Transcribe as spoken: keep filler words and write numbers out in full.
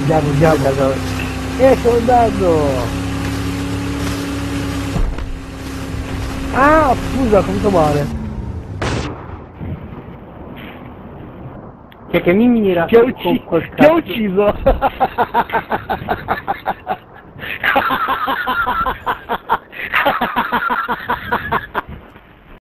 Andiamo, andiamo. Eh, sto andando! Ah, scusa, ho capito male. Cioè che mi mira Ti ha con ucciso! quel Ti ha cazzo. ucciso!